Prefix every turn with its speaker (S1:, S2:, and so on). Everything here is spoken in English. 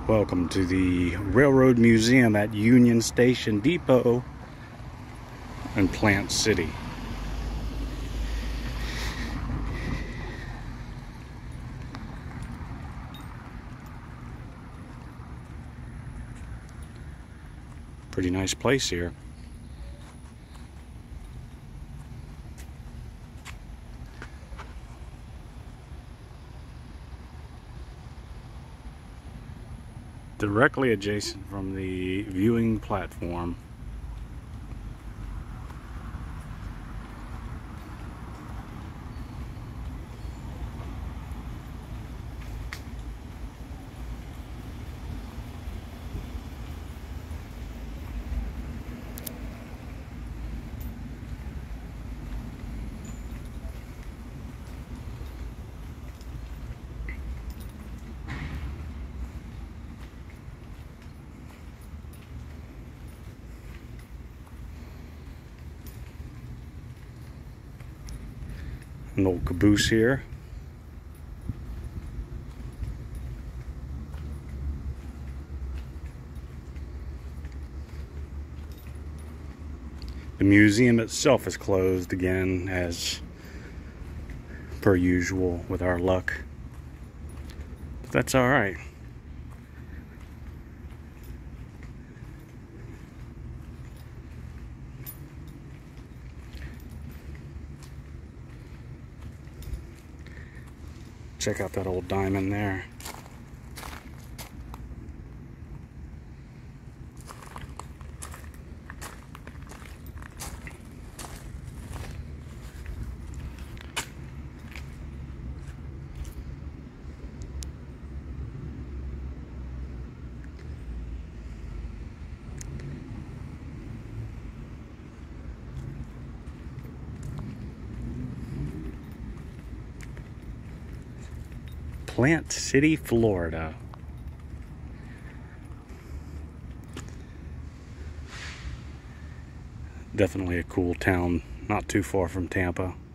S1: Welcome to the Railroad Museum at Union Station Depot in Plant City. Pretty nice place here. Directly adjacent from the viewing platform. An old caboose here. The museum itself is closed again, as per usual with our luck. But that's all right. Check out that old diamond there. Plant City, Florida. Definitely a cool town, not too far from Tampa.